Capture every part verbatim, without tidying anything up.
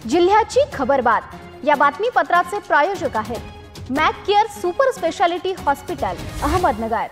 जिल्ह्याची खबरबात या बातमीपत्राचे प्रायोजक आहेत Mac care super speciality hospital Ahmednagar.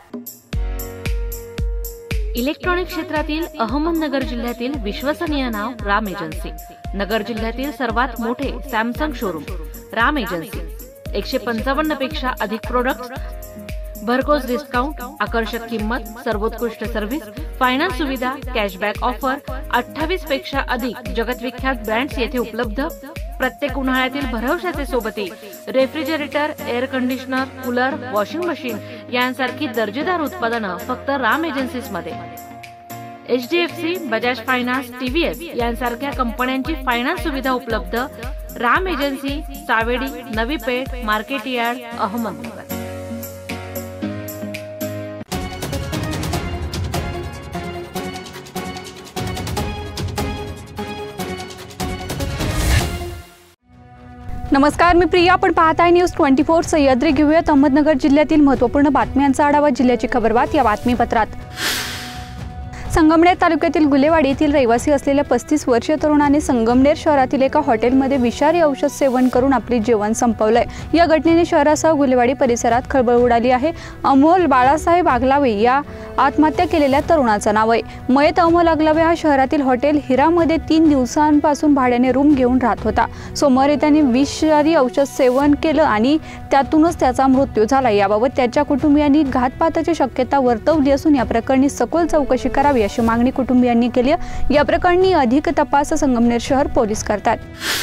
Electronic क्षेत्रातील अहमदनगर जिल्ह्यातील विश्वसनीय नाव राम एजन्सी। नगर जिल्ह्यातील सर्वात मोठे सॅमसंग शोरूम राम एजन्सी। एकशे पंचावन्न पेक्षा अधिक प्रोडक्ट्स, भरघोस डिस्काउंट, आकर्षक किंमत, सर्वोत्कृष्ट सर्व्हिस, फायनान्स सुविधा, कॅशबॅक ऑफर, अठ्ठावीस पेक्षा अधिक जगतविख्यात ब्रँड्स येथे उपलब्ध। प्रत्येक उन्हाळ्यातील भरवशाचे सोबती refrigerator, air conditioner, cooler, washing machine यांसारखी दर्जेदार उत्पादनं फक्त राम एजन्सीज मध्ये। एचडीएफसी, बजाज फायनान्स, टीव्हीएस यांसारख्या कंपन्यांची फायनान्स सुविधा उपलब्ध। Ram agency, Savedi, Navi Peth, market yard, Ahmednagar. नमस्कार, मी प्रिया। आपण पाहत आहे न्यूज ट्वेंटी फोर सह्याद्री। घेऊयात अहमदनगर जिल्ह्यातील महत्त्वपूर्ण बातम्यांचा आढावा। जिल्ह्याची खबरबात या बातमीपत्रात। संगमनेर तालुक्यातील गुलेवाडी येथील रहिवासी असलेल्या पस्तीस वर्षीय तरुणाने संगमनेर शहरातील एका हॉटेलमध्ये विषारी औषध सेवन करून आपले जीवन संपवलंय। या घटनेने शहरासह गुलेवाडी परिसरात खळबळ उडाली आहे। अमोल बाळासाहेब आगलावे या आत्महत्या केलेल्या तरुणाचं नाव आहे। मयत अमोल आगलावे हा शहरातील हॉटेल हिरामध्ये तीन दिवसांपासून भाड्याने रूम घेऊन राहत होता। सोमवारी त्याने विषारी औषध सेवन केलं आणि त्यातूनच त्याचा मृत्यू झाला। याबाबत त्याच्या कुटुंबियांनी घातपाताची शक्यता वर्तवली असून या प्रकरणी सखोल चौकशी करावी अशी मागणी कुटुंबियांनी केली। या प्रकरणी अधिक तपास संगमनेर शहर पोलीस करतात।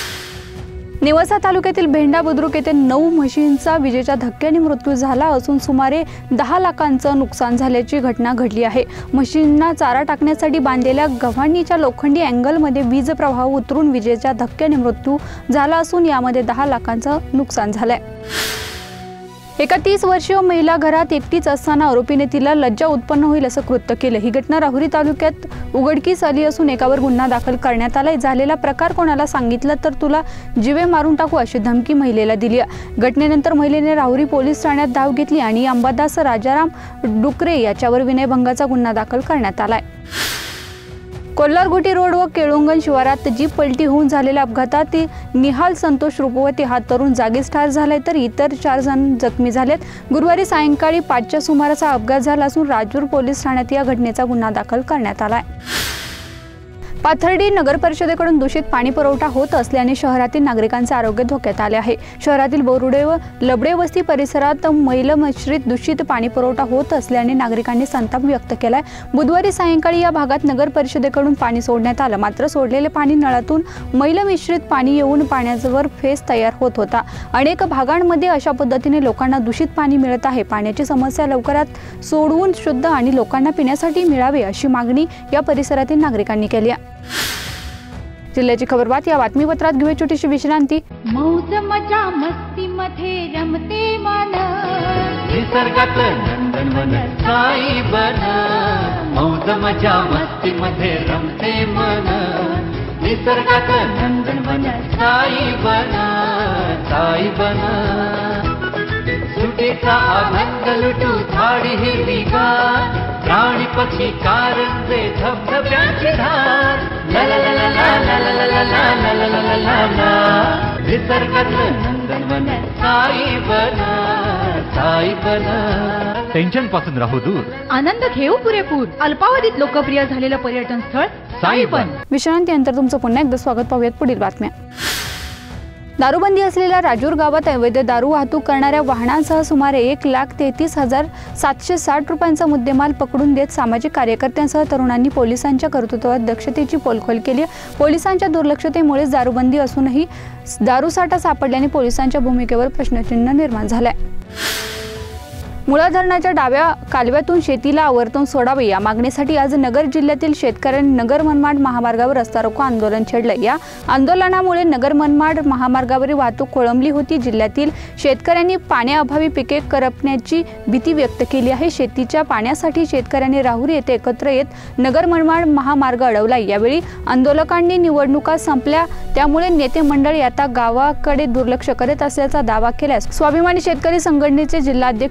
नेवासा तालुक्यातील भेंडा बुद्रुक येथे नऊ म्हशींचा विजेच्या धक्क्याने मृत्यू झाला असून सुमारे दहा लाखांचं नुकसान झाल्याची घटना घडली आहे। म्हशींना चारा टाकण्यासाठी बांधलेल्या गव्हाणीच्या लोखंडी अँगलमध्ये वीज प्रवाह उतरून विजेच्या धक्क्याने मृत्यू झाला असून यामध्ये दहा लाखांचं नुकसान झालंय। एका तीस वर्षीय महिला घरात एकटीच असताना आरोपीने तिला लज्जा उत्पन्न होईल असं कृत्य केलं। ही घटना राहुरी तालुक्यात उघडकीस आली असून एकावर गुन्हा दाखल करण्यात आलाय। झालेला प्रकार कोणाला सांगितलं तर तुला जीवे मारून टाकू अशी धमकी महिलेला दिली। घटनेनंतर महिलेने राहुरी पोलीस ठाण्यात धाव घेतली आणि अंबादास राजाराम डुकरे याच्यावर विनयभंगाचा गुन्हा दाखल करण्यात आलाय। कोल्हारगुटी रोड व केळुंगण शिवारात जीप पलटी होऊन झालेल्या अपघातात निहाल संतोष रूपवती हा तरुण जागीच ठार झालाय तर इतर चार जण जखमी झालेत। गुरुवारी सायंकाळी पाचच्या सुमारास हा अपघात झाला असून राजूर पोलीस ठाण्यात या घटनेचा गुन्हा दाखल करण्यात आलाय। पाथर्डी नगर परिषदेकडून दूषित पाणी पुरवठा होत असल्याने शहरातील नागरिकांचे आरोग्य धोक्यात आले आहे। शहरातील बोरुडे व लबडे वस्ती परिसरात मैल मिश्रित दूषित पाणी पुरवठा होत असल्याने नागरिकांनी संताप व्यक्त केलाय। बुधवारी सायंकाळी या भागात नगर परिषदेकडून पाणी सोडण्यात आलं, मात्र सोडलेले पाणी नळातून मैल मिश्रित पाणी येऊन पाण्यावर फेस तयार होत होता। अनेक भागांमध्ये अशा पद्धतीने लोकांना दूषित पाणी मिळत आहे। पाण्याची समस्या लवकरात सोडवून शुद्ध आणि लोकांना पिण्यासाठी मिळावे अशी मागणी या परिसरातील नागरिकांनी केली आहे। जिल्ह्याची खबरबात या बातमीपत्रात घेऊया छोटीशी विश्रांती। मौज मजा मस्ती मध्ये रमते मन, निसर्गात नंदनवन साई बन। मौज मजा मस्ती मध्ये रमते मन, निसर्गात नंदनवन साई बन, साई बन। सुटेचा आनंद लुटू झाडी हिरवीगार, प्राणी पक्षी कारंजे धबधब्याची धार। ला ला ला ला ला ला ला ला ला ला ला ला ला ला। निसर्गातलं नंदनवन साई बन, साई बन। टेन्शन पासून राहू दूर, आनंद घेऊ पुरेपूर। अल्पावधीत लोकप्रिय झालेलं पर्यटन स्थळ साई बन। विश्रांतीनंतर तुमचं पुन्हा एकदा स्वागत। पाहूयात पुढील बातम्या। दारूबंदी असलेल्या राजूर गावात अवैध दारू वाहतूक करणाऱ्या वाहनांसह सुमारे एक लाख तेहतीस हजार सातशे साठ रुपयांचा मुद्देमाल पकडून देत सामाजिक कार्यकर्त्यांसह तरुणांनी पोलिसांच्या कर्तृत्वात दक्षतेची पोलखोल केली। पोलिसांच्या दुर्लक्षतेमुळेच दारूबंदी असूनही दारूसाठा सापडल्याने पोलिसांच्या भूमिकेवर प्रश्नचिन्ह निर्माण झालंय। मुळा धरणाच्या डाव्या कालव्यातून शेतीला आवर्तून सोडावे या मागणीसाठी आज नगर जिल्ह्यातील शेतकऱ्यांनी नगर मनमाड महामार्गावर रस्ता रोको आंदोलन छेडलं। या आंदोलनामुळे नगर मनमाड महामार्गावरील वाहतूक खोळंबली होती। जिल्ह्यातील शेतकऱ्यांनी पाण्याअभावी पिके करपण्याची भीती व्यक्त केली आहे। शेतीच्या पाण्यासाठी शेतकऱ्यांनी राहुरी येथे एकत्र येत नगर मनमाड महामार्ग अडवला। यावेळी आंदोलकांनी निवडणुका संपल्या त्यामुळे नेते मंडळी आता गावाकडे दुर्लक्ष करत असल्याचा दावा केल्यास स्वाभिमानी शेतकरी संघटनेचे जिल्हाध्यक्ष रवी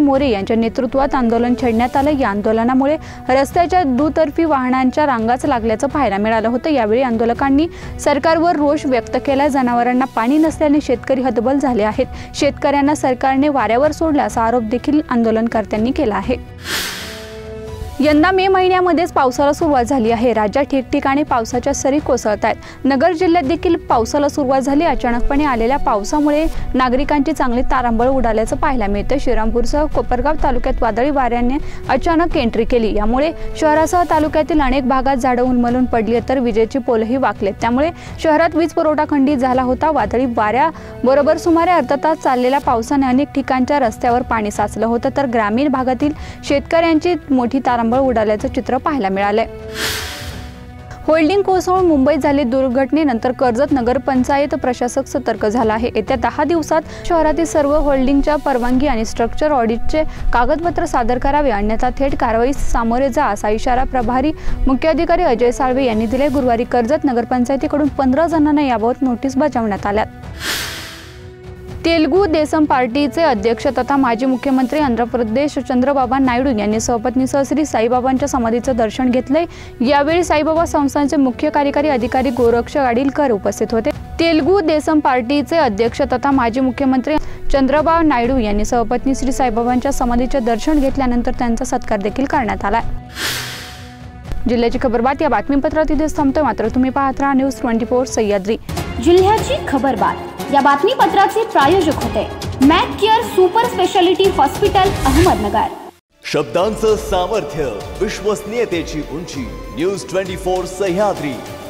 मोरे यांच्या नेतृत्वात आंदोलन छेडण्यात आलं। या आंदोलनामुळे रस्त्याच्या दुतर्फी वाहनांच्या रांगाच लागल्याचं पाहायला मिळालं होतं। यावेळी आंदोलकांनी सरकारवर रोष व्यक्त केला। जनावरांना पाणी नसल्याने शेतकरी हतबल झाले आहेत। शेतकऱ्यांना सरकारने वाऱ्यावर सोडला असा आरोप देखील आंदोलनकर्त्यांनी केला आहे। यंदा मे महिन्यामध्येच पावसाला सुरुवात झाली आहे। राज्यात ठिकठिकाणी पावसाच्या सरी कोसळत आहेत। नगर जिल्ह्यात देखील पावसाला सुरुवात झाली। अचानकपणे आलेल्या पावसामुळे नागरिकांची चांगली तारांबळ उडाल्याचं पाहायला मिळतं। श्रीरामपूरसह कोपरगाव तालुक्यात वादळी वाऱ्याने अचानक एंट्री केली। यामुळे शहरासह तालुक्यातील अनेक भागात झाडं उन्मळून पडली तर विजेची पोलही वाकलेत। त्यामुळे शहरात वीज पुरवठा खंडित झाला होता। वादळी वाऱ्याबरोबर सुमारे अर्धा तास चाललेल्या पावसाने अनेक ठिकाणच्या रस्त्यावर पाणी साचलं होतं तर ग्रामीण भागातील शेतकऱ्यांची मोठी तारांबळ उडाल्याचं चित्र पाहायला मिळालंय। होल्डिंग कोसळून मुंबईत झालेल्या दुर्घटनेनंतर कर्जत नगरपंचायत प्रशासक सतर्क झाला आहे। येत्या दहा दिवसात शहरातील सर्व होल्डिंगच्या परवानगी आणि स्ट्रक्चर ऑडिटचे कागदपत्र सादर करावे, अन्यथा थेट कारवाईस सामोरे जा असा इशारा प्रभारी मुख्याधिकारी अजय साळवे यांनी दिले। गुरुवारी कर्जत नगरपंचायतीकडून पंधरा जणांना याबाबत नोटीस बजावण्यात आल्या। तेलुगू देसम पार्टीचे अध्यक्ष तथा माजी मुख्यमंत्री आंध्र प्रदेश चंद्रबाबा नायडू यांनी सहपत्नीसह श्री साईबाबांच्या समाधीचं दर्शन घेतले। यावेळी साईबाबा संस्थांचे मुख्य कार्यकारी अधिकारी गोरक्ष गाडीलकर उपस्थित होते। तेलुगू देसम पार्टीचे अध्यक्ष तथा माजी मुख्यमंत्री चंद्रबाबा नायडू यांनी सहपत्नी श्री साईबाबांच्या समाधीचे दर्शन घेतल्यानंतर त्यांचा सत्कार देखील करण्यात आला। जिल्ह्याची खबरबात या बातमीपत्रात इथेच थांबतोय, मात्र तुम्ही पाहत राहा न्यूज ट्वेंटी फोर सह्याद्री। जिल्ह्याची खबरबात या बातमीपत्राचे प्रायोजक होते Mac care super speciality hospital Ahmednagar. शब्दांचं सामर्थ्य, विश्वसनीयतेची उंची, न्यूज ट्वेंटी फोर सह्याद्री।